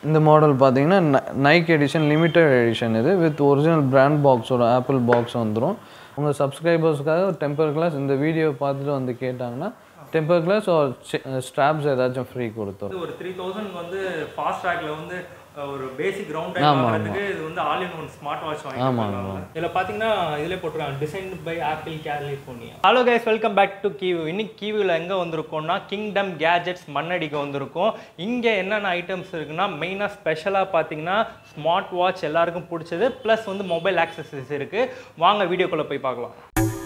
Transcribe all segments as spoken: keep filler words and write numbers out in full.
இந்த மாடல் பார்த்தீங்கன்னா Nike edition limited edition இது வித் ஒரிஜினல் பிராண்ட் பாக்ஸோட ஆப்பிள் பாக்ஸ் வந்துடும். உங்கள் சப்ஸ்கிரைபர்ஸ்க்காக டெம்பர் கிளாஸ் இந்த வீடியோ பார்த்துட்டு வந்து கேட்டாங்கன்னா டெம்பர் கிளாஸ் ஒரு ஸ்ட்ராப்ஸ் ஏதாச்சும் ஃப்ரீ கொடுத்தோம். ஒரு த்ரீ தௌசண்ட் வந்து ஃபாஸ்ட் ட்ராக்ல வந்து ஒரு பேசிக் கிரவுண்ட் டைம் வாங்குறதுக்கு இது வந்து all in one smart watch வாங்கிருக்காங்க. இதுல பாத்தீங்கன்னா இதுல போட்டுருக்காங்க design by Apple California. Hello guys, welcome back to Kiwi. இன்னைக்கு கிவில எங்க வந்திருக்கோம்னா கிங்டம் கேஜெட்ஸ் மண்ணடிக்கு வந்திருக்கோம். இங்க என்னென்ன ஐட்டம்ஸ் இருக்குன்னா மெயினா ஸ்பெஷலா பாத்தீங்கன்னா ஸ்மார்ட் வாட்ச் எல்லாருக்கும் பிடிச்சது, பிளஸ் வந்து மொபைல் ஆக்சசரிஸ் இருக்கு. வாங்க வீடியோக்குள்ள போய் பார்க்கலாம்.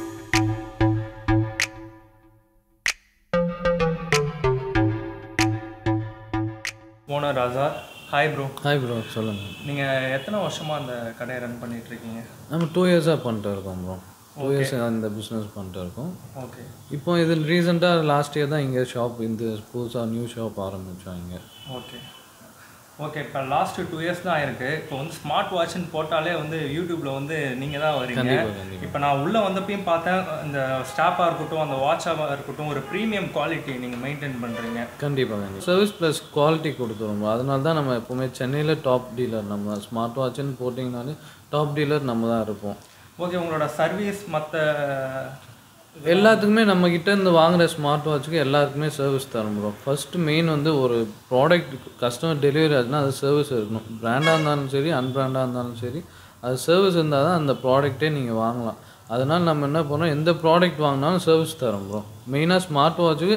Owner Raja, hi bro. Hi bro, சொல்லுங்கள். நீங்கள் எத்தனை வருஷமாக அந்த கடையை ரன் பண்ணிட்டு இருக்கீங்க? நம்ம டூ இயர்ஸாக பண்ணிட்டு இருக்கோம் ப்ரோ. டூ இயர்ஸ் இந்த பிஸ்னஸ் பண்ணிட்டு இருக்கோம். ஓகே. இப்போ இது ரீசெண்டாக லாஸ்ட் இயர் தான் இங்கே ஷாப் இந்த புதுசாக நியூ ஷாப் ஆரம்பித்தோம் இங்கே. ஓகே ஓகே இப்போ லாஸ்ட்டு டூ இயர்ஸ் தான் ஆயிருக்கு. இப்போ வந்து ஸ்மார்ட் வாட்ச்னு போட்டாலே வந்து யூடியூப்பில் வந்து நீங்கள் தான் வரீங்க. இப்போ நான் உள்ளே வந்தப்பையும் பார்த்தேன், இந்த ஸ்டாப்பாக இருக்கட்டும் அந்த வாட்சாக இருக்கட்டும் ஒரு ப்ரீமியம் குவாலிட்டி நீங்கள் மெயின்டைன் பண்ணுறீங்க. கண்டிப்பாக கண்டிப்பாக சர்வீஸ் ப்ளஸ் குவாலிட்டி கொடுத்துருவோம். அதனால தான் நம்ம எப்போவுமே சென்னையில் டாப் டீலர். நம்ம ஸ்மார்ட் வாட்ச்னு போட்டிங்கனாலே டாப் டீலர் நம்ம தான் இருப்போம். ஓகே, உங்களோட சர்வீஸ் மற்ற எல்லாத்துக்குமே நம்மக்கிட்ட இருந்து வாங்குகிற ஸ்மார்ட் வாட்சுக்கு எல்லாருக்குமே சர்வீஸ் தரும் ப்ரோ. ஃபஸ்ட்டு மெயின் வந்து ஒரு ப்ராடக்ட் கஸ்டமர் டெலிவரி ஆச்சுன்னா அது சர்வீஸ் இருக்கணும். பிராண்டாக இருந்தாலும் சரி அன்பிராண்டாக இருந்தாலும் சரி அது சர்வீஸ் இருந்தால் தான் அந்த ப்ராடக்டே நீங்கள் வாங்கலாம். அதனால் நம்ம என்ன பண்ணோம், எந்த ப்ராடக்ட் வாங்கினாலும் சர்வீஸ் தரோம் ப்ரோ. மெயினாக ஸ்மார்ட் வாட்சுக்கு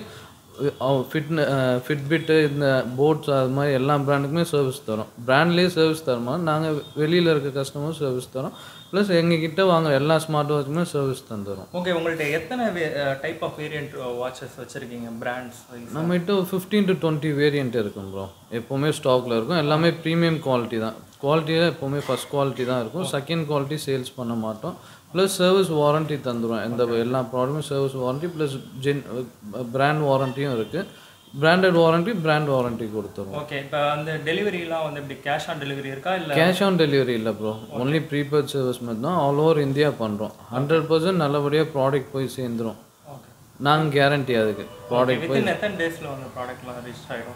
ஃபிட்ன ஃபிட்பிட்டு இந்த போட்ஸ் அது மாதிரி எல்லா பிராண்டுக்குமே சர்வீஸ் தரோம். பிராண்ட்லேயே சர்வீஸ் தரோமா, நாங்கள் வெளியில் இருக்க கஸ்டமர் சர்வீஸ் தரோம். ப்ளஸ் எங்ககிட்ட வாங்குற எல்லா ஸ்மார்ட் வாட்சுமே சர்வீஸ் தந்துடும். ஓகே, உங்கள்கிட்ட எத்தனை டைப் ஆஃப் வேரியன்ட் வாட்சஸ் வச்சுருக்கீங்க பிராண்ட்ஸ்? நம்மகிட்ட ஃபிஃப்டீன் டு டுவெண்ட்டி வேரியன்ட் இருக்கும் ப்ரோ. எப்போவுமே ஸ்டாக்கில் இருக்கும். எல்லாமே ப்ரீமியம் குவாலிட்டி தான். குவாலிட்டியில் எப்போவுமே ஃபஸ்ட் குவாலிட்டி தான் இருக்கும். செகண்ட் குவாலிட்டி சேல்ஸ் பண்ண மாட்டோம். ப்ளஸ் சர்வீஸ் வாரண்ட்டி தந்துடும். எந்த எல்லா ப்ராடக்ட்டுமே service warranty plus gen brand வாரண்ட்டியும் இருக்குது. பிராண்டட் வாரண்ட்டி பிராண்ட் வாரண்ட்டி கொடுத்துரும். ஓகே, இப்போ அந்த டெலிவரிலாம் வந்து இப்படி கேஷ் ஆன் டெலிவரி இருக்கா இல்லை? கேஷ் ஆன் டெலிவரி இல்லை ப்ரோ. ஒன்லி ப்ரீபெய்ட் சர்வீஸ் மட்டும் தான். ஆல் ஓவர் இந்தியா பண்ணுறோம். ஹண்ட்ரட் பர்சன்ட் நல்லபடியாக ப்ராடக்ட் போய் சேர்ந்துடும். ஓகே, நாங்கள் கேரண்டி அதுக்கு. ப்ராடக்ட் போய் எத்தனை டேஸில் வந்து ப்ராடக்ட்லாம் ரீச் ஆகிடும்?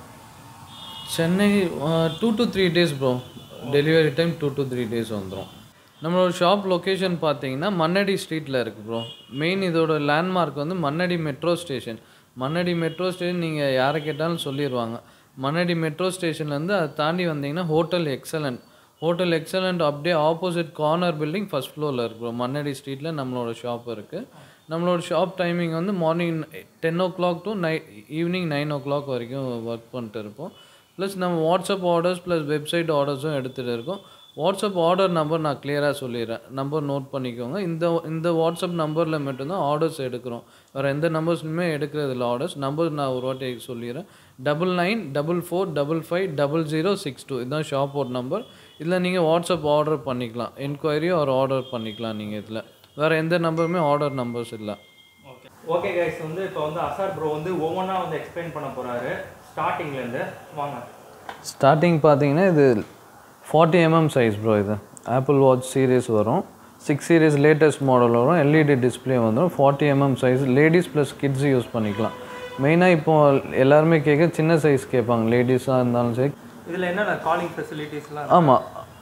Chennai two to three days bro. Delivery time two to three days வந்துடும். நம்மளோட ஷாப் லொக்கேஷன் பார்த்தீங்கன்னா மண்ணடி ஸ்ட்ரீட்டில் இருக்குது ப்ரோ. மெயின் இதோட லேண்ட்மார்க் வந்து Mannady metro station. Mannady metro station நீங்கள் யாரை கேட்டாலும் சொல்லிடுவாங்க. மண்ணடி மெட்ரோ ஸ்டேஷன்லேருந்து அதை தாண்டி வந்தீங்கன்னா ஹோட்டல் எக்ஸலண்ட். ஹோட்டல் எக்ஸலண்ட் அப்படியே ஆப்போசிட் கார்னர் பில்டிங் ஃபஸ்ட் ஃப்ளோரில் இருக்குது. மண்ணடி ஸ்ட்ரீட்டில் நம்மளோட ஷாப் இருக்குது. நம்மளோட ஷாப் டைமிங் வந்து morning ten o'clock to நை ஈவினிங் நைன் ஓ கிளாக் வரைக்கும் ஒர்க் பண்ணிட்டு இருப்போம். ப்ளஸ் நம்ம வாட்ஸ்அப் ஆர்டர்ஸ் ப்ளஸ் வெப்சைட் ஆர்டர்ஸும் எடுத்துகிட்டு இருக்கோம். வாட்ஸ்அப் ஆர்டர் நம்பர் நான் கிளியராக சொல்லிடுறேன். நம்பர் நோட் பண்ணிக்கோங்க. இந்த இந்த வாட்ஸ்அப் நம்பரில் மட்டும்தான் ஆர்டர்ஸ் எடுக்கிறோம். வேறு எந்த நம்பர்ஸ்லையுமே எடுக்கிறது இல்லை ஆர்டர்ஸ். நம்பர் நான் ஒரு வாட்டி சொல்லிடுறேன். Double nine double four double five double zero six two இதுதான் ஷாப் ஒரு நம்பர். இதில் நீங்கள் வாட்ஸ்அப் ஆர்டர் பண்ணிக்கலாம். என்கொயரியோ ஒரு ஆர்டர் பண்ணிக்கலாம் நீங்கள். இதில் வேறு எந்த நம்பருமே ஆர்டர் நம்பர்ஸ் இல்லை. ஓகே ஓகே கைஸ், வந்து இப்போ வந்து அசார் ப்ரோ வந்து ஒவ்வொன்றா வந்து எக்ஸ்பிளைன் பண்ண போகிறாரு ஸ்டார்டிங்லேருந்து. வாங்க. ஸ்டார்டிங் பார்த்தீங்கன்னா இது ஃபார்ட்டி எம்எம் சைஸ் ப்ரோ. இது ஆப்பிள் வாட்ச் சீரீஸ் வரும். சிக்ஸ் சீரீஸ் லேட்டஸ்ட் மாடல் வரும். எல்இடி டிஸ்பிளே வந்துடும். Forty MM size ladies plus kids use பண்ணிக்கலாம். மெயினாக இப்போ எல்லாருமே கேட்க சின்ன சைஸ் கேட்பாங்க, லேடிஸாக இருந்தாலும் சரி. இதில் என்னென்ன காலிங் ஃபெசிலிட்டிஸ்லாம்? ஆமாம்,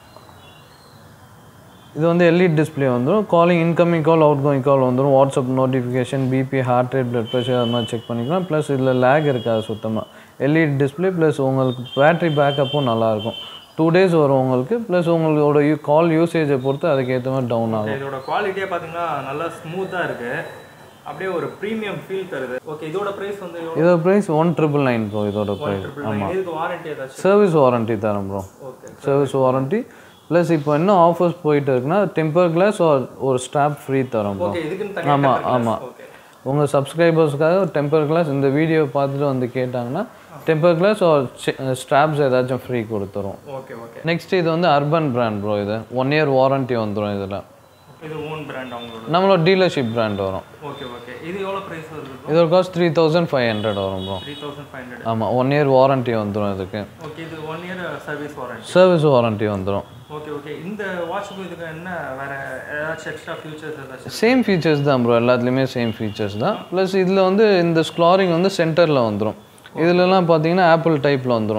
இது வந்து எல்இடி டிஸ்பிளே வந்துடும். Calling incoming call outgoing call வந்துடும். WhatsApp notification, BP, heart rate, blood pressure அது மாதிரி செக் பண்ணிக்கலாம். ப்ளஸ் இதில் லேக் இருக்காது சுத்தமாக. எல்இடி டிஸ்பிளே ப்ளஸ் உங்களுக்கு பேட்ரி பேக்கப்பும் நல்லாயிருக்கும். டூ டேஸ் வரும் உங்களுக்கு. ப்ளஸ் உங்களோட யூ கால் யூசேஜை பொறுத்து அதுக்கேற்ற மாதிரி டவுன் ஆகும். இதோட குவாலிட்டியாக பார்த்தீங்கன்னா நல்லா ஸ்மூத்தாக இருக்குது. அப்படியே ஒரு ப்ரீமியம் ஃபீல் தருது. ஓகே, இதோட ப்ரைஸ் வந்து இதோட price one triple nine bro. இதோட ப்ரைஸ் ஆமாம். இதுக்கு வாரண்டி ஏதாச்சும்? சர்வீஸ் வாரண்ட்டி தரோம் bro. Okay, service warranty plus இப்போ என்ன ஆஃபர்ஸ் போயிட்டு இருக்குன்னா டெம்பர் கிளாஸ் ஒரு ஸ்ட்ராப் ஃப்ரீ தரோம் ப்ரோ. ஆமாம் ஆமாம். உங்கள் சப்ஸ்கிரைபர்ஸ்க்காக டெம்பர் கிளாஸ் இந்த வீடியோ பார்த்துட்டு வந்து கேட்டாங்கன்னா டெம்பர் கிளாஸ் ஒரு ஸ்ட்ராப்ஸ் ஏதாச்சும் ஃப்ரீ கொடுத்துரும். Okay okay. நெக்ஸ்ட் இது வந்து அர்பன் பிராண்ட் ப்ரோ. இது ஒன் இயர் வாரண்ட்டி வந்துடும். இதில் இது ஓன் பிராண்ட் அவங்களோட? நம்மளோட டீலர்ஷிப் பிராண்ட் வரும். Okay okay. இது எவ்வளோ ப்ரைஸ் வருது? இதோட cost three thousand five hundred வரும் bro. Three thousand five hundred ஆமாம், ஒன் இயர் வாரண்ட்டி வந்துடும் இதுக்கு. ஓகே, இது one year service warranty? Service warranty வந்துடும். Okay okay. இந்த வாட்சுக்கு இதுக்கு என்ன வேறு ஏதாச்சும் எக்ஸ்ட்ரா ஃபீச்சர்ஸ் ஏதாச்சும்? சேம் ஃபீச்சர்ஸ் தான் ப்ரோ. எல்லாத்துலேயுமே சேம் ஃபீச்சர்ஸ் தான். ப்ளஸ் இதில் வந்து இந்த ஸ்க்ளாரிங் வந்து சென்டரில் வந்துடும். இதிலலாம் பார்த்தீங்கன்னா ஆப்பிள் டைப்பில் வந்துடும்.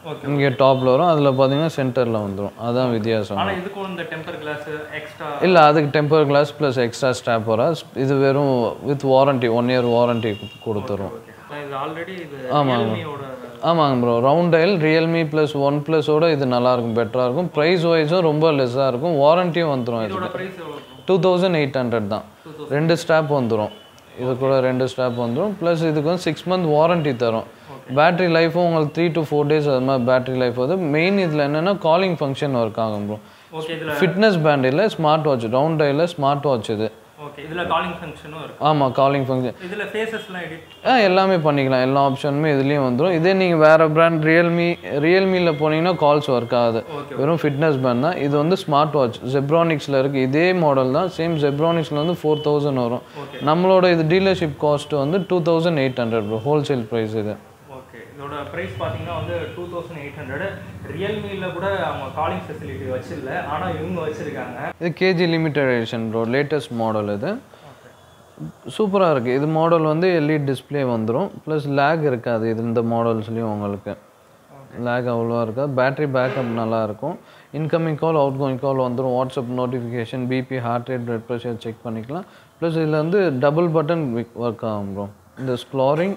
இங்கே டாப்பில் வரும், அதில் பார்த்தீங்கன்னா சென்டரில் வந்துடும். அதுதான் வித்தியாசம். ஆனால் இதுக்கும் இந்த டெம்பர் கிளாஸ் எக்ஸ்ட்ரா இல்லை, அதுக்கு temper glass plus extra strap வரும். இது வெறும் with warranty, one year warranty கொடுத்துரும். இது ஆல்ரெடி இது ஆமாங்க ஆமாங்க bro. Round dial Realme plus one ப்ளஸோட இது நல்லாயிருக்கும், பெட்டராக இருக்கும். ப்ரைஸ் வைஸும் ரொம்ப லெஸ்ஸாக இருக்கும், வாரண்ட்டியும் வந்துடும். இது டூ தௌசண்ட் எயிட் ஹண்ட்ரட் தான். ரெண்டு ஸ்டாப் வந்துடும், இது கூட ரெண்டு ஸ்டாப் வந்துடும். ப்ளஸ் இதுக்கு வந்து சிக்ஸ் மந்த் வாரண்ட்டி தரும். பேட்டரி லைஃபும் உங்களுக்கு த்ரீ டு ஃபோர் டேஸ் அது மாதிரி பேட்டரி லைஃப் வந்து. மெயின் இதில் என்னென்னா காலிங் ஃபங்க்ஷன் ஒர்க் ஆகும் ப்ரோ. ஃபிட்னஸ் பேண்ட் இல்லை, ஸ்மார்ட் வாட்ச். ரவுண்ட் டயலில் ஸ்மார்ட் வாட்ச் இது. ஓகே, இதில் காலிங் ஃபங்க்ஷனும் இருக்கு. ஆமாம், காலிங் ஃபங்க்ஷன். இதில் ஃபேஸஸ்லாம் எடிட் ஆ எல்லாமே பண்ணிக்கலாம், எல்லா ஆப்ஷனுமே இதுலேயும் வந்துடும். இதே நீங்கள் வேறு பிராண்ட் ரியல்மி ரியல்மியில் போனீங்கன்னா கால்ஸ் ஒர்க் ஆகுது, வெறும் ஃபிட்னஸ் பேண்ட் தான். இது வந்து ஸ்மார்ட் வாட்ச் ஜெப்ரானிக்ஸில் இருக்குது. இதே மாடல் தான், சேம் ஜெப்ரானிக்ஸில் வந்து ஃபோர் தௌசண்ட் வரும். நம்மளோட இது டீலர்ஷிப் காஸ்ட் வந்து two thousand eight hundred bro, wholesale price இது. ஓகே, இதோட ப்ரைஸ் பார்த்தீங்கன்னா வந்து டூ தௌசண்ட் எயிட் ஹண்ட்ரட். ரியல்மியில் கூட அவங்க காலிங் ஃபெசிலிட்டி வச்சில்ல, ஆனால் இவங்க வச்சுருக்காங்க. இது KG limited edition bro, latest model. இது சூப்பராக இருக்குது. இது மாடல் வந்து எல்இடி டிஸ்பிளே வந்துடும், ப்ளஸ் லேக் இருக்காது. இது இந்த மாடல்ஸ்லேயும் உங்களுக்கு லேக் அவ்வளோவா இருக்காது. பேட்டரி பேக்கப் நல்லாயிருக்கும். Incoming call outgoing call வந்துடும். WhatsApp notification, BP, heart rate, blood pressure check பண்ணிக்கலாம். ப்ளஸ் இதில் வந்து டபுள் பட்டன் ஒர்க் ஆகும் ப்ரோ. இந்த ஸ்க்ளாரிங்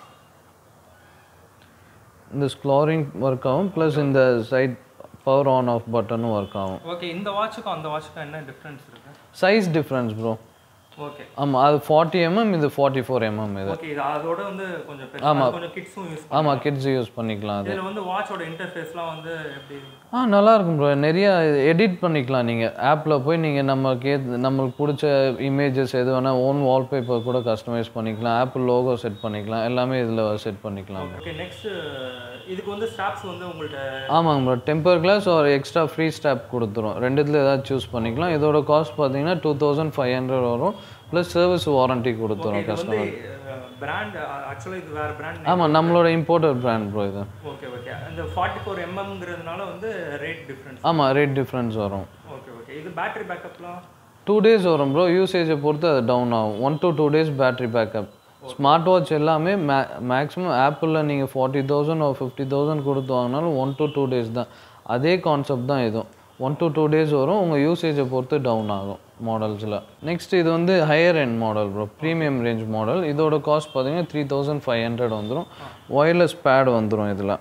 இந்த ஸ்க்ளாரிங் ஒர்க் ஆகும், ப்ளஸ் இந்த சைட் பவர் ஆன் ஆஃப் பட்டனும் ஒர்க் ஆகும். ஓகே, இந்த வாட்சுக்கும் அந்த வாட்சுக்கும் என்ன டிஃப்ரென்ஸ் இருக்குது? Size difference bro. ஓகே, ஆமாம், அது ஃபார்ட்டி எம்எம், இது ஃபார்ட்டி ஃபோர் எம்எம். இது ஓகே, இது அதோட வந்து கொஞ்சம் பெரிய. ஆமாம், கொஞ்சம் கிட்ஸும் யூஸ் ஆமாம், கிட்ஸ் யூஸ் பண்ணிக்கலாம். அது இதில் வந்து வாட்சோட இன்டர்ஃபேஸ்லாம் வந்து எப்படி? ஆ நல்லாயிருக்கும் ப்ரோ. நிறையா எடிட் பண்ணிக்கலாம் நீங்கள். ஆப்பில் போய் நீங்கள் நமக்கு நம்மளுக்கு பிடிச்ச இமேஜஸ் எது வேணால் ஓன் வால்பேப்பர் கூட கஸ்டமைஸ் பண்ணிக்கலாம். ஆப்பிள் லோகோ செட் பண்ணிக்கலாம், எல்லாமே இதில் செட் பண்ணிக்கலாம். ஓகே, நெக்ஸ்ட்டு இதுக்கு வந்து ஸ்டாப்ஸ் வந்து உங்கள்கிட்ட? ஆமாங்க ப்ரோ, டெம்பர் கிளாஸ் ஒரு எக்ஸ்ட்ரா ஃப்ரீ ஸ்டாப் கொடுத்துரும். ரெண்டுத்தில் ஏதாவது சூஸ் பண்ணிக்கலாம். இதோட காஸ்ட் பார்த்தீங்கன்னா டூ தௌசண்ட் ஃபைவ் ஹண்ட்ரட் வரும், ப்ளஸ் சர்வீஸ் வாரண்ட்டி கொடுத்துரும் கஸ்டமர். பிராண்ட் ஆக்சுவலாக இது வேறு பிராண்ட்? ஆமாம், நம்மளோட இம்போர்ட்டட் பிராண்ட் ப்ரோ இது. ஓகே ஓகே, அந்த ஃபார்ட்டி ஃபோர் எம்எம்ங்கிறதுனால வந்து ரேட் டிஃப்ரென்ஸ்? ஆமாம், ரேட் டிஃப்ரென்ஸ் வரும். ஓகே ஓகே, இது பேட்டரி பேக்கப்லாம் டூ டேஸ் வரும் ப்ரோ. யூசேஜை பொறுத்து அது டவுன் ஆகும். One to two days battery backup. Smart watch எல்லாமே மே மேக்ஸிமம் ஆப்பிளில் நீங்கள் ஃபார்ட்டி தௌசண்ட் ஒரு ஃபிஃப்டி தௌசண்ட் கொடுத்து வாங்கினாலும் ஒன் டு டூ டேஸ் தான். அதே கான்செப்ட் தான் இதுவும். ஒன் டு டூ டேஸ் வரும், உங்கள் யூசேஜை பொறுத்து டவுன் ஆகும் மாடல்ஸில். நெக்ஸ்ட் இது வந்து higher end model bro, premium range model. இதோட காஸ்ட் பார்த்தீங்கன்னா த்ரீ தௌசண்ட் ஃபைவ் ஹண்ட்ரட் வந்துடும். ஒயர்லெஸ் பேட் வந்துடும். இதில்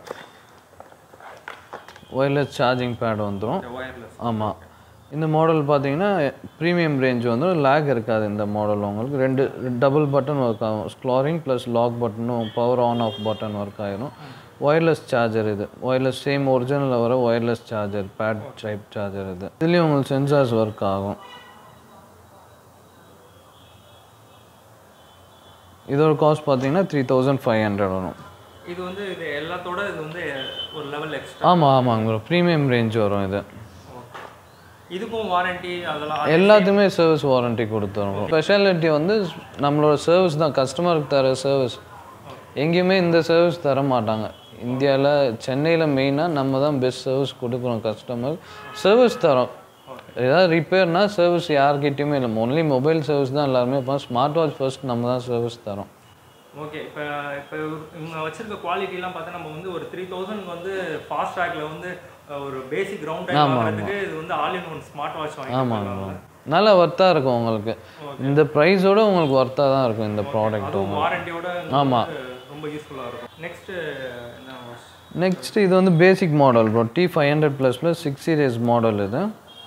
ஒயர்லெஸ் சார்ஜிங் பேட் வந்துடும். ஆமாம், இந்த மாடல் பார்த்தீங்கன்னா ப்ரீமியம் ரேஞ்ச் வந்து லேக் இருக்காது. இந்த மாடல் உங்களுக்கு ரெண்டு டபுள் பட்டன் ஒர்க் ஆகும். ஸ்க்ளாரிங் ப்ளஸ் லாக் பட்டனும் power on off button work ஆகிடும். ஒயர்லெஸ் சார்ஜர் இது, ஒயர்லெஸ் சேம் ஒரிஜினலில் வர wireless charger, pad type charger இது. இதுலேயும் உங்களுக்கு சென்சார்ஸ் ஒர்க் ஆகும். இதோட காஸ்ட் பார்த்தீங்கன்னா த்ரீ தௌசண்ட் ஃபைவ் ஹண்ட்ரட் வரும். இது வந்து இது எல்லாத்தோட இது வந்து ஒரு லெவல் எக்ஸ்ட்ரா? ஆமாம் ஆமாங்க ப்ரோ, ப்ரீமியம் ரேஞ்ச் வரும் இது. இதுக்கும் வாரண்டி அதெல்லாம்? எல்லாத்துமே சர்வீஸ் வாரண்டி கொடுத்துரும். ஸ்பெஷாலிட்டி வந்து நம்மளோட சர்வீஸ் தான், கஸ்டமருக்கு தர சர்வீஸ். எங்கேயுமே இந்த சர்வீஸ் தர மாட்டாங்க இந்தியாவில். சென்னையில் மெயினாக நம்ம தான் பெஸ்ட் சர்வீஸ் கொடுக்குறோம் கஸ்டமர். சர்வீஸ் தரோம், ஏதாவது ரிப்பேர்னா சர்வீஸ் யார்கிட்டையுமே இல்லை. ஒன்லி மொபைல் சர்வீஸ் தான் எல்லாருமே. இப்போ ஸ்மார்ட் வாட்ச் ஃபர்ஸ்ட் நம்ம தான் சர்வீஸ் தரோம். ஓகே, இப்போ இப்போ இவங்க வச்சுருக்க குவாலிட்டிலாம் பார்த்தா நம்ம வந்து ஒரு த்ரீ தௌசண்ட் வந்து ஃபாஸ்ட் ட்ராக்கில் வந்து ஒரு பேசிக் ரவுண்ட் டைம் வாங்குறதுக்கு இது வந்து all in one smart watch வாங்கி. ஆமாம், நல்லா ஒர்த்தாக இருக்கும் உங்களுக்கு. இந்த ப்ரைஸோட உங்களுக்கு ஒர்த்தாக தான் இருக்கும் இந்த ப்ராடக்ட். வாரண்டியோட ஆமாம், ரொம்ப யூஸ்ஃபுல்லாக இருக்கும். நெக்ஸ்ட்டு என்ன வாட்ச்? நெக்ஸ்ட் இது வந்து basic model bro, T five hundred plus plus six series model இது.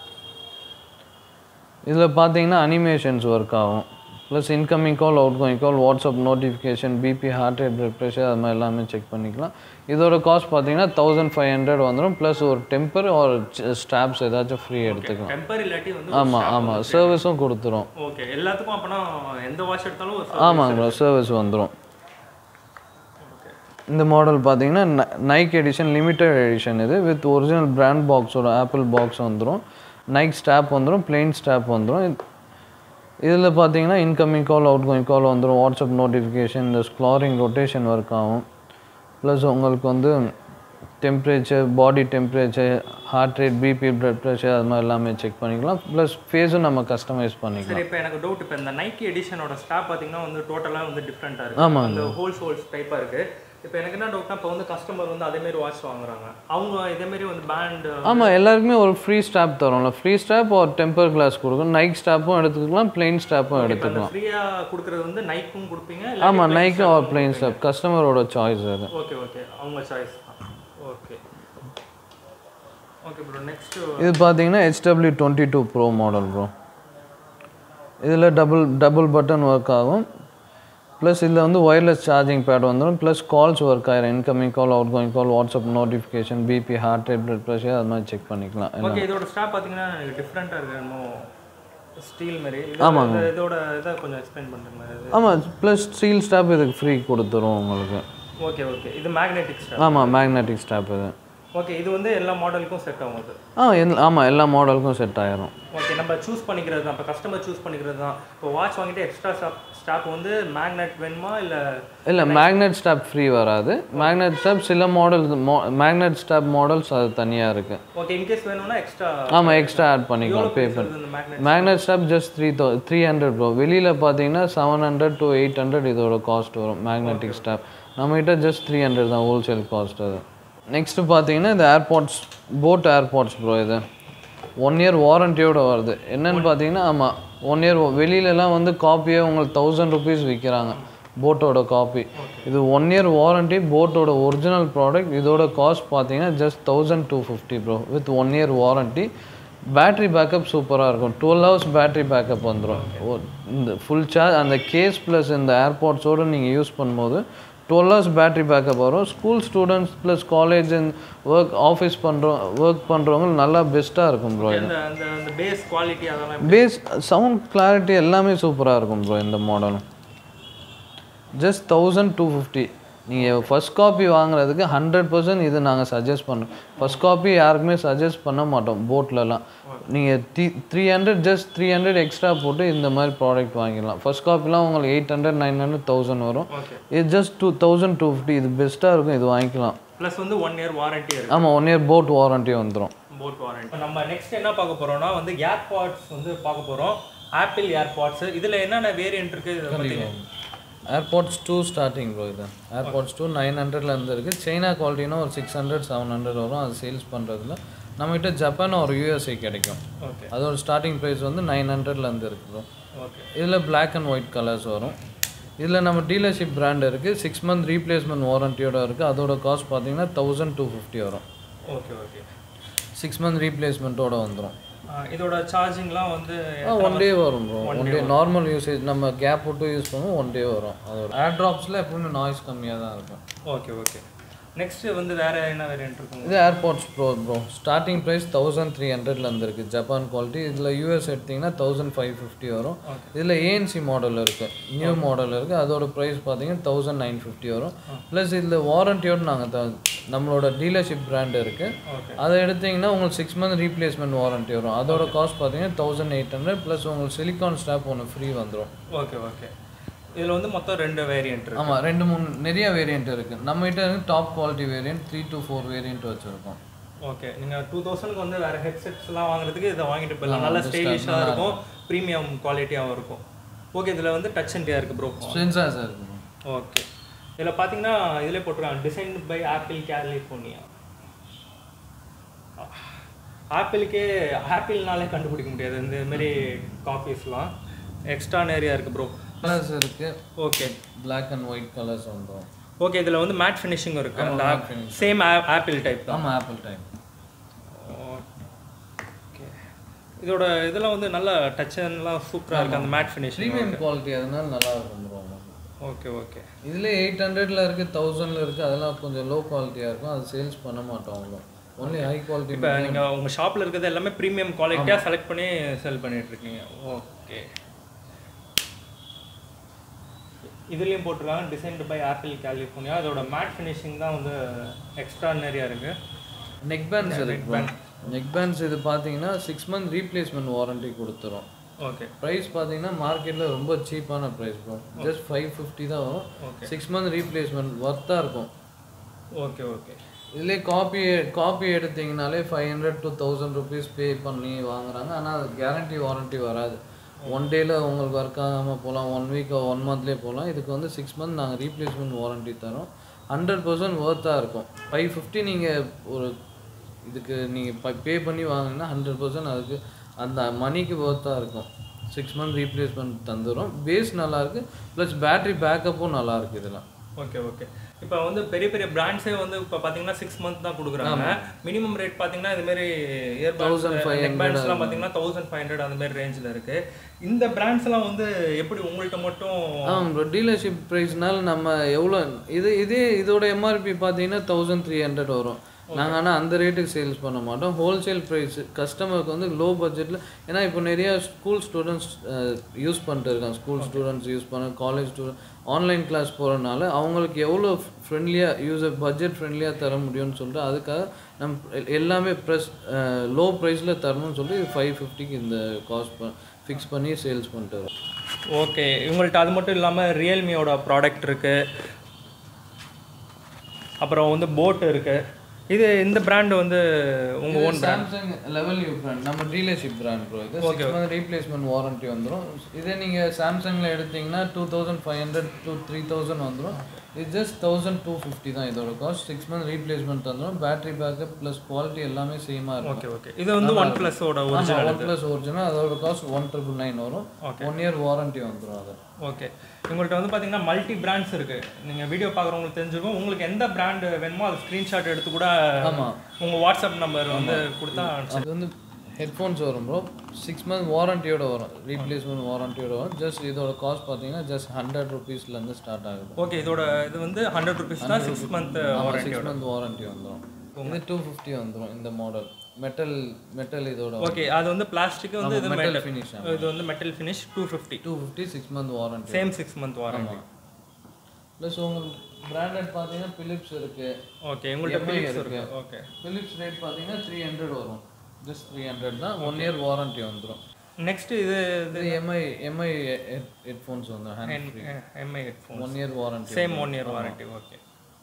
இதில் பார்த்தீங்கன்னா அனிமேஷன்ஸ் ஒர்க் ஆகும். Plus incoming call, outgoing call, WhatsApp notification, BP, heart rate, blood pressure, அது மாதிரி எல்லாமே செக் பண்ணிக்கலாம். இதோட காஸ்ட் பார்த்தீங்கன்னா தௌசண்ட் ஃபைவ் ஹண்ட்ரட் வந்துடும். ப்ளஸ் ஒரு டெம்பர் ஒரு ஸ்டாப்ஸ் ஏதாச்சும் ஃப்ரீ எடுத்துக்கலாம். டெம்பர் இல்லாட்டி வந்து? ஆமாம் ஆமாம், சர்வீஸும் கொடுத்துரும். ஓகே, எல்லாத்துக்கும் அப்போனா எந்த வாட்ச் எடுத்தாலும்? ஆமாங்க ப்ரோ, சர்வீஸ் வந்துடும். இந்த மாடல் பார்த்தீங்கன்னா நைக் எடிஷன், லிமிட்டட் எடிஷன் இது. வித் ஒரிஜினல் பிராண்ட் பாக்ஸோட ஆப்பிள் பாக்ஸ் வந்துடும். நைக் ஸ்டாப் வந்துடும், பிளெயின் ஸ்டாப் வந்துடும். இதில் பார்த்தீங்கன்னா incoming call, outgoing call வந்துடும். வாட்ஸ்அப் நோட்டிஃபிகேஷன், இந்த ஸ்க்ளாரிங் ரொட்டேஷன் ஒர்க் ஆகும். ப்ளஸ் உங்களுக்கு வந்து temperature, body temperature, heart rate, BP, blood pressure, அது மாதிரி எல்லாமே செக் பண்ணிக்கலாம். ப்ளஸ் ஃபேஸும் நம்ம கஸ்டமைஸ் பண்ணிக்கலாம். சரி, இப்போ எனக்கு டவுட், இப்போ இந்த நைக்கி எடிஷனோட ஸ்டாப் பார்த்தீங்கன்னா வந்து டோட்டலாக வந்து டிஃப்ரெண்ட்டாக இருக்குது. ஆமாம், அந்த ஹோல்ஸ் ஹோல்ஸ் டைப்பாக இருக்குது. இப்போ எனக்கு என்ன டவுட்னா இப்போ வந்து கஸ்டமர் வந்து அதேமாரி வாட்ச் வாங்குறாங்க அவங்க இதேமாரி வந்து பேண்ட் ஆமாம் எல்லாருக்குமே ஒரு ஃப்ரீ ஸ்டாப் தரோம்ல ஃப்ரீ ஸ்டாப் ஒரு டெம்பர் கிளாஸ் கொடுக்கும் நைக் ஸ்டாப்பும் எடுத்துக்கலாம் பிளெயின் ஸ்டாப்பும் எடுத்துக்கலாம் ஃப்ரீயாக கொடுக்குறது வந்து நைக்கும் கொடுப்பீங்க ஆமாம் நைக்கும் ஒரு பிளெயின் ஸ்டாப் கஸ்டமரோட சாய்ஸ் அது ஓகே ஓகே அவங்க choice okay okay bro next இது பார்த்தீங்கன்னா HW twenty two bro model bro இதில் டபுள் டபுள் பட்டன் ஒர்க் ஆகும் ப்ளஸ் இதில் வந்து ஒயர்லெஸ் சார்ஜிங் பேட் வந்துடும் ப்ளஸ் கால்ஸ் ஒர்க் ஆயிரும் incoming call outgoing call WhatsApp notification BP heart rate blood pressure அது மாதிரி செக் பண்ணிக்கலாம் ஓகே இதோட ஸ்டாப் பார்த்தீங்கன்னா டிஃப்ரெண்ட்டாக இருக்குது இன்னும் ஸ்டீல் மாதிரி ஆமாங்க இதோட இதை கொஞ்சம் எக்ஸ்பிளைன் பண்ணுறேன் ஆமாம் ப்ளஸ் ஸ்டீல் ஸ்டாப் இதுக்கு ஃப்ரீ கொடுத்துரும் உங்களுக்கு ஓகே ஓகே இது மேக்னெட்டிக் ஸ்டாப் ஆமாம் மேக்னெட்டிக் ஸ்டாப் இது ஓகே இது வந்து எல்லா மாடலுக்கும் செட் ஆகும் அது ஆ எல் ஆமாம் எல்லா மாடலுக்கும் செட் ஆயிரும் ஓகே நம்ம சூஸ் பண்ணிக்கிறது தான் இப்போ கஸ்டமர் சூஸ் பண்ணிக்கிறது தான் இப்போ வாட்ச் வாங்கிட்டு எக்ஸ்ட்ரா ஸ்டாப் ஸ்டாப் வந்து மேக்னெட் வேணுமா இல்லை இல்லை மேக்னெட் ஸ்டாப் ஃப்ரீ வராது மேக்னெட் ஸ்டாப் சில மாடல்ஸ் மேக்னெட் ஸ்டாப் மாடல்ஸ் அது தனியாக இருக்குது ஓகே இன்கேஸ் வேணும்னா எக்ஸ்ட்ரா ஆமாம் எக்ஸ்ட்ரா ஆட் பண்ணிக்கலாம் பே பண்ணி மேக்னெட் ஸ்டாப் ஜஸ்ட் த்ரீ தௌ த்ரீ ஹண்ட்ரட் ப்ரோ வெளியில் பார்த்தீங்கன்னா seven hundred to eight hundred இதோட காஸ்ட் வரும் மேக்னெட்டிக் ஸ்டாப் நம்மகிட்ட ஜஸ்ட் த்ரீ ஹண்ட்ரட் தான் ஹோல்சேல் காஸ்ட் அது நெக்ஸ்ட்டு பார்த்தீங்கன்னா இந்த ஏர்பாட்ஸ் போட் ஏர்பாட்ஸ் ப்ரோ இது ஒன் இயர் வாரண்டியோடு வருது என்னென்னு பார்த்தீங்கன்னா ஆமாம் ஒன் இயர் வெளியிலலாம் வந்து காப்பியே உங்களுக்கு தௌசண்ட் ருபீஸ் விற்கிறாங்க போட்டோட காப்பி இது ஒன் இயர் வாரண்டி போட்டோட ஒரிஜினல் ப்ராடக்ட் இதோட காஸ்ட் பார்த்தீங்கன்னா just thousand two fifty bro with one year warranty battery backup சூப்பராக இருக்கும் டுவெல் ஹவர்ஸ் பேட்ரி பேக்கப் வந்துடும் இந்த ஃபுல் சார்ஜ் அந்த கேஸ் ப்ளஸ் இந்த ஏர்பாட்ஸோடு நீங்கள் யூஸ் பண்ணும்போது டுவெல் ஹவர்ஸ் பேட்ரி பேக்கப் வரும் school students plus college and work office பண்ணுறோம் ஒர்க் பண்ணுறவங்க நல்லா பெஸ்ட்டாக இருக்கும் ப்ரோ இந்த பேஸ் குவாலிட்டி அதெல்லாம் பேஸ் சவுண்ட் கிளாரிட்டி எல்லாமே சூப்பராக இருக்கும் ப்ரோ இந்த மாடலும் ஜஸ்ட் தௌசண்ட் டூ ஃபிஃப்டி நீங்கள் ஃபஸ்ட் காப்பி வாங்குறதுக்கு ஹண்ட்ரட் பர்சன்ட் இது நாங்கள் சஜஸ்ட் பண்ணுறோம் ஃபஸ்ட் காப்பி யாருக்குமே சஜஸ்ட் பண்ண மாட்டோம் போட்லலாம் நீங்கள் three three hundred just three hundred extra போட்டு இந்த மாதிரி ப்ராடக்ட் வாங்கிடலாம் ஃபஸ்ட் காப்பிலாம் உங்களுக்கு eight hundred nine hundred thousand வரும் இது just two thousand two fifty இது பெஸ்ட்டாக இருக்கும் இது வாங்கிக்கலாம் ப்ளஸ் வந்து ஒன் இயர் வாரண்ட்டி இருக்குது ஆமாம் ஒன் இயர் போட் வாரண்ட்டி வந்துடும் போட் வாரண்ட்டி நம்ம நெக்ஸ்ட் என்ன பார்க்க போகிறோம்னா வந்து ஏர்பாட்ஸ் வந்து பார்க்க போகிறோம் ஆப்பிள் ஏர்பாட்ஸ் இதில் என்னென்ன வேரியன்ட் இருக்குது ஏர்பாட்ஸ் டூ ஸ்டார்டிங் ப்ரோ இது ஏர்பாட்ஸ் டூ நைன் ஹண்ட்ரட்லேருந்து இருக்குது சைனா குவாலிட்டினா ஒரு சிக்ஸ் ஹண்ட்ரட் செவன் ஹண்ட்ரட் வரும் அது சேல்ஸ் பண்ணுறதுல நம்மகிட்ட ஜப்பான் ஒரு யூஎஸ்ஏ கிடைக்கும் ஓகே அதோட ஸ்டார்டிங் ப்ரைஸ் வந்து நைன் ஹண்ட்ரட்லேருந்து இருக்குது ப்ரோ ஓகே இதில் பிளாக் அண்ட் ஒயிட் கலர்ஸ் வரும் இதில் நம்ம டீலர்ஷிப் பிராண்ட் இருக்குது சிக்ஸ் மந்த் ரீப்ளேஸ்மெண்ட் வாரண்டியோட இருக்குது அதோட காஸ்ட் பார்த்தீங்கன்னா தௌசண்ட் டூ ஃபிஃப்டி வரும் ஓகே ஓகே சிக்ஸ் மந்த் ரீப்ளேஸ்மெண்ட்டோட வந்துடும் இதோட சார்ஜிங்லாம் வந்து ஒன் டே வரும் bro one day normal usage நம்ம கேப் விட்டு யூஸ் பண்ணுவோம் ஒன் டே வரும் அதோட ஏர் ட்ராப்ஸில் எப்பவுமே நாய்ஸ் கம்மியாக தான் இருக்கும் ஓகே ஓகே நெக்ஸ்ட்டு வந்து வேறு என்ன வேரியன்ட் இருக்கும் இது AirPods pro pro starting price thousand three ஹண்ட்ரட்லேருந்து இருக்குது ஜப்பான் குவாலிட்டி இதில் யூஎஸ் எடுத்திங்கன்னா தௌசண்ட் ஃபைவ் ஃபிஃப்டி வரும் இதில் ஏஎன்சி மாடல் இருக்குது நியூ மாடல் இருக்குது அதோட ப்ரைஸ் பார்த்தீங்கன்னா தௌசண்ட் நைன் ஃபிஃப்டி வரும் ப்ளஸ் இதில் வாரண்டியோடு நாங்கள் த நம்மளோட டீலர்ஷிப் பிராண்ட் இருக்குது அதை எடுத்திங்கன்னா உங்களுக்கு சிக்ஸ் மந்த் ரீப்ளேஸ்மெண்ட் வாரண்ட்டி வரும் அதோட காஸ்ட் பார்த்தீங்கன்னா தௌசண்ட் எயிட் ஹண்ட்ரட் ப்ளஸ் உங்களுக்கு சிலிக்கான் ஸ்டாப் ஒன்று ஃப்ரீ வந்துடும் ஓகே ஓகே இதில் வந்து மொத்தம் ரெண்டு வேரியன்ட் இருக்குது ஆமாம் ரெண்டு மூணு நிறைய வேரியன்ட் இருக்குது நம்மகிட்ட top quality variant three to four variant வச்சுருக்கோம் ஓகே நீங்கள் டூ தௌசண்ட்க்கு வந்து வேறு ஹெட்செட்ஸ்லாம் வாங்குறதுக்கு இதை வாங்கிட்டு போயிடலாம் நல்லா ஸ்டைலிஷாக இருக்கும் ப்ரீமியம் குவாலிட்டியாகவும் இருக்கும் ஓகே இதில் வந்து டச் அண்ட் இருக்குது ப்ரோ சென்சார்ஸ் இருக்குது ஓகே இதில் பார்த்தீங்கன்னா இதிலே போட்டிருக்காங்க டிசைன் பை ஆப்பிள் கேலிஃபோர்னியா ஆப்பிளுக்கே ஆப்பிள்னாலே கண்டுபிடிக்க முடியாது இந்த மாதிரி காப்பீஸ்லாம் எக்ஸ்ட்ரா நிறையா இருக்குது ப்ரோ கலர்ஸ் இருக்குது okay black and white colours வந்துடும் ஓகே இதில் வந்து மேட் ஃபினிஷிங் இருக்குது அந்த சேம் ஆப்பிள் டைப் தான் ஆமாம் ஆப்பிள் டைப் ஓகே இதோட இதெல்லாம் வந்து நல்ல டச்செல்லாம் சூப்பராக இருக்குது அந்த மேட் ஃபினிஷிங் ப்ரீமியம் குவாலிட்டி அதனால நல்லா இருக்கும் ப்ரோ ஓகே ஓகே இதில் எயிட் ஹண்ட்ரடில் இருக்குது தௌசண்டில் இருக்குது அதெல்லாம் கொஞ்சம் லோ குவாலிட்டியாக இருக்கும் அது சேல்ஸ் பண்ண மாட்டோம் அவ்வளோ ஒன்லி ஹை குவாலிட்டி இப்போ நீங்கள் உங்கள் ஷாப்பில் இருக்கிறது எல்லாமே ப்ரீமியம் குவாலிட்டியாக செலக்ட் பண்ணி செல் பண்ணிகிட்ருக்கீங்க ஓகே இதுலேயும் போட்டிருக்காங்க டிசைன்டு பை ஆப்பிள் கேலிஃபோர்னியா அதோட மேட் ஃபினிஷிங் தான் வந்து எக்ஸ்ட்ரா நிறையா இருக்குது நெக் பேண்ட்ஸ் இருக்குது நெக் பேண்ட்ஸ் இது பார்த்தீங்கன்னா சிக்ஸ் மந்த் ரீப்ளேஸ்மெண்ட் வாரண்ட்டி கொடுத்துரும் ஓகே ப்ரைஸ் பார்த்தீங்கன்னா மார்க்கெட்டில் ரொம்ப சீப்பான price bro just five fifty தான் வரும் சிக்ஸ் மந்த் ரீப்ளேஸ்மெண்ட் ஒர்த்தாக இருக்கும் ஓகே ஓகே இதிலே காப்பி காப்பி எடுத்திங்கனாலே five hundred to thousand rupees pay பண்ணி வாங்குறாங்க ஆனால் அது கேரண்டி வாரண்ட்டி வராது ஒன் டேயில் உங்களுக்கு ஒர்க் ஆகாமல் போகலாம் ஒன் வீக் ஒன் மந்த்லேயே போகலாம் இதுக்கு வந்து சிக்ஸ் மந்த் நாங்கள் ரீப்ளேஸ்மெண்ட் வாரண்ட்டி தரோம் ஹண்ட்ரட் பர்சன்ட் ஒர்த்தாக இருக்கும். ஃபைவ் ஃபிஃப்டி நீங்கள் ஒரு இதுக்கு நீங்கள் பே பண்ணி வாங்கினா ஹண்ட்ரட் பர்சன்ட் அதுக்கு அந்த மணிக்கு ஒர்த்தாக இருக்கும். சிக்ஸ் மந்த் ரீப்ளேஸ்மெண்ட் தந்துடும். பேஸ் நல்லாயிருக்கு, ப்ளஸ் பேட்ரி பேக்கப்பும் நல்லாயிருக்கு இதெல்லாம். ஓகே ஓகே இப்போ வந்து பெரிய பெரிய பிராண்ட்ஸே வந்து இப்போ பார்த்தீங்கன்னா சிக்ஸ் மந்த் தான் கொடுக்குறாங்க. மினிமம் ரேட் பார்த்தீங்கன்னா இதுமாரி இயர்பட்ஸ் நெக் பேண்ட்ஸ்லாம் பார்த்தீங்கன்னா தௌசண்ட் ஃபைவ் ஹண்ட்ரட் அந்த மாதிரி ரேஞ்சில் இருக்குது. இந்த பிராண்ட்ஸ்லாம் வந்து எப்படி உங்கள்கிட்ட மட்டும்? ஆ டீலர்ஷிப் ப்ரைஸ்னால நம்ம எவ்வளோ இது இதே இதோட எம்ஆர்பி பார்த்தீங்கன்னா தௌசண்ட் த்ரீ ஹண்ட்ரட் வரும். நாங்கள் ஆனால் அந்த ரேட்டுக்கு சேல்ஸ் பண்ண மாட்டோம். ஹோல்சேல் ப்ரைஸ் கஸ்டமருக்கு வந்து லோ பட்ஜெட்டில். ஏன்னா இப்போ நிறையா ஸ்கூல் ஸ்டூடெண்ட்ஸ் யூஸ் பண்ணிட்டு இருக்காங்க. ஸ்கூல் ஸ்டூடெண்ட்ஸ் யூஸ் பண்ண, காலேஜ் ஸ்டூடெண்ட் ஆன்லைன் கிளாஸ் போகிறனால அவங்களுக்கு எவ்வளோ ஃப்ரெண்ட்லியாக யூஸர் பட்ஜெட் ஃப்ரெண்ட்லியாக தர முடியும்னு சொல்லிட்டு அதுக்காக நம்ம எல்லாமே ப்ரெஸ் லோ ப்ரைஸில் தரணும்னு சொல்லிட்டு ஃபைவ் ஃபிஃப்டிக்கு இந்த காஸ்ட் ப ஃபிக்ஸ் பண்ணி சேல்ஸ் பண்ணிட்டு வரோம். ஓகே, உங்கள்கிட்ட அது மட்டும் இல்லாமல் ரியல்மியோட ப்ராடக்ட் இருக்குது, அப்புறம் வந்து போட் இருக்குது. இது இந்த பிராண்ட் வந்து உங்க ஓன் சாம்சங் லெவல் யூ பிராண்ட், நம்ம டீலர்ஷிப் பிராண்ட் ப்ரோ. இது சிக்ஸ் மந்த் ரீப்ளேஸ்மெண்ட் வாரண்டி வந்துடும். இதே நீங்கள் சாம்சங்கில் எடுத்தீங்கன்னா two thousand five hundred two three thousand வந்துடும். இது ஜஸ்ட் தௌசண்ட் டூ ஃபிஃப்டி தான் இதோட காஸ்ட். சிக்ஸ் மந்த் ரீப்ளேஸ்மெண்ட் தந்துடும். பேட்டரி பேக்கப் ப்ளஸ் குவாலிட்டி எல்லாமே சேமாக இருக்கும். ஓகே ஓகே இது வந்து ஒன் ப்ளஸோட ஒரிஜினல். ஒன் ப்ளஸ் ஒரிஜினல் அதோட காஸ்ட் ஒன் ட்ரிபிள் நைன் வரும். ஒன் இயர் வாரண்டி வந்துடும் அது. ஓகே, உங்கள்கிட்ட வந்து பார்த்தீங்கன்னா மல்டி பிராண்ட்ஸ் இருக்குது. நீங்கள் வீடியோ பார்க்குறவங்களுக்கு தெரிஞ்சுக்கும். உங்களுக்கு எந்த பிராண்டு வேணுமோ அது ஸ்க்ரீன்ஷாட் எடுத்து கூட ஆமாம் உங்கள் வாட்ஸ்அப் நம்பர் வந்து கொடுத்தா. அது வந்து ஹெட்ஃபோன்ஸ் வரும் ப்ரோ. சிக்ஸ் மந்த் வாரண்டியோட வரும், ரீப்ளேஸ்மெண்ட் வாரண்டியோட வரும். ஜஸ்ட் இதோட காஸ்ட் பார்த்தீங்கன்னா ஜஸ்ட் ஹண்ட்ரட் ருபீஸ்லேருந்து ஸ்டார்ட் ஆகுது. ஓகே, இதோட இது வந்து ஹண்ட்ரட் ருபீஸ் தான். Six month six month warranty வந்துடும். இது டூ ஃபிஃப்டி வந்துடும் இந்த மாடல். மெட்டல் மெட்டல் இதோட. ஓகே, அது வந்து பிளாஸ்டிக் வந்து இது மெட்டல் ஃபினிஷ். இது வந்து metal finish two fifty two fifty six month warranty. Same six month warranty. Plus உங்களுக்கு பிராண்டட் பார்த்தீங்கன்னா பிலிப்ஸ் இருக்குது. ஓகே, உங்கள்கிட்ட பிலிப்ஸ் இருக்குது. ஓகே, பிலிப்ஸ் ரேட் பார்த்தீங்கன்னா த்ரீ ஹண்ட்ரட் வரும். ஜஸ்ட் த்ரீ ஹண்ட்ரட் தான். ஒன் இயர் வாரண்டி வந்துடும். நெக்ஸ்ட் இது இது எம்ஐ எம்ஐ ஹெட்ஃபோன்ஸ் வந்து MI headphone one year warranty. Same one year warranty. Okay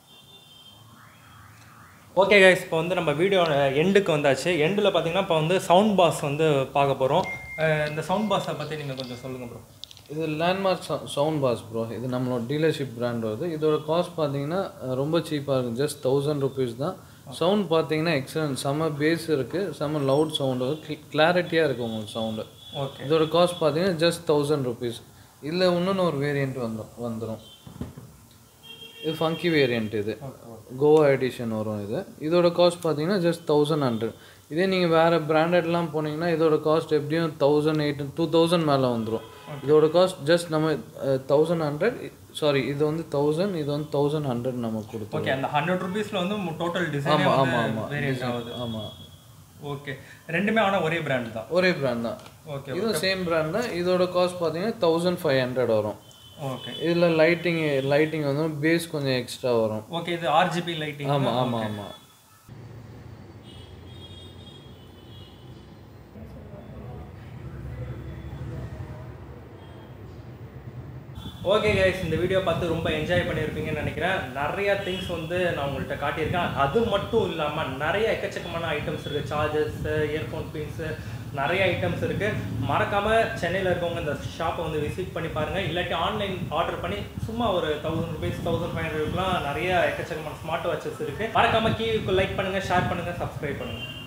okay guys, இப்போ வந்து நம்ம வீடியோ எண்டுக்கு வந்தாச்சு. எண்டில் பார்த்தீங்கன்னா இப்போ வந்து சவுண்ட் பாஸ் வந்து பார்க்க போகிறோம். இந்த சவுண்ட் பாஸை பற்றி நீங்கள் கொஞ்சம் சொல்லுங்கள் ப்ரோ. இது லேண்ட்மார்க் சவுண்ட் பாஸ் ப்ரோ. இது நம்மளோட டீலர்ஷிப் பிராண்ட் வருது. இதோட காஸ்ட் பார்த்தீங்கன்னா ரொம்ப சீப்பாக இருக்கும். ஜஸ்ட் தௌசண்ட் ருபீஸ் தான். சவுண்ட் பார்த்தீங்கன்னா எக்ஸலன்ட், செம்ம பேஸ் இருக்குது, செம்ம லவுட் சவுண்டு, கிளாரிட்டியாக இருக்கும் உங்களுக்கு சவுண்டு. ஓகே, இதோட காஸ்ட் பார்த்தீங்கன்னா ஜஸ்ட் தௌசண்ட் ருபீஸ். இதில் இன்னொன்று ஒரு வேரியண்ட் வந்துடும் வந்துடும் இது ஃபங்கி வேரியண்ட். இது கோவா எடிஷன் வரும். இது இதோட காஸ்ட் பார்த்தீங்கன்னா ஜஸ்ட் தௌசண்ட் ஹண்ட்ரட். இதே நீங்கள் வேறு பிராண்டட்லாம் போனீங்கன்னா இதோட காஸ்ட் எப்படியும் தௌசண்ட் எயிட் டூ தௌசண்ட் மேலே வந்துடும். இதோட காஸ்ட் ஜஸ்ட் நம்ம தௌசண்ட் ஹண்ட்ரட் சாரி இது வந்து தௌசண்ட் இது வந்து தௌசண்ட் ஹண்ட்ரட் நமக்கு கொடுத்தோம். ஓகே, அந்த ஹண்ட்ரட் ருபீஸில் வந்து டோட்டல் டிசைன். ஆமாம் ஆமாம் ஆமாம் வேரியன்ட் ஆகுது. ஆமாம் ஓகே, ரெண்டுமே ஆனால் ஒரே பிராண்ட் தான். ஒரே பிராண்ட் தான். ஓகே, இது சேம் பிராண்ட் தான். இதோட காஸ்ட் பார்த்தீங்கன்னா தௌசண்ட் ஃபைவ் ஹண்ட்ரட் வரும். ஓகே, இதில் லைட்டிங் லைட்டிங் வந்து பேஸ் கொஞ்சம் எக்ஸ்ட்ரா வரும். ஓகே, இது ஆர்ஜிபி லைட்டிங். ஆமாம் ஆமாம் ஆமாம். ஓகே கைஸ், இந்த வீடியோ பார்த்து ரொம்ப என்ஜாய் பண்ணியிருப்பீங்கன்னு நினைக்கிறேன். நிறையா திங்ஸ் வந்து நான் உங்கள்கிட்ட காட்டியிருக்கேன். அது மட்டும் இல்லாமல் நிறைய எக்கச்சக்கமான ஐட்டம்ஸ் இருக்குது. சார்ஜர்ஸு, இயர்ஃபோன் பின்ஸு, நிறைய ஐட்டம்ஸ் இருக்குது. மறக்காமல் சென்னையில் இருக்கவங்க இந்த ஷாப்பை வந்து விசிட் பண்ணி பாருங்கள். இல்லாட்டி ஆன்லைன் ஆர்டர் பண்ணி சும்மா ஒரு தௌசண்ட் ருபீஸ் தௌசண்ட் ஃபைவ் ஹண்ட்ரட்லாம் நிறைய எக்கச்சக்கமான ஸ்மார்ட் வாட்சஸ் இருக்குது. மறக்காமல் கீழே லைக் பண்ணுங்கள், ஷேர் பண்ணுங்கள், சப்ஸ்கிரைப் பண்ணுங்கள்.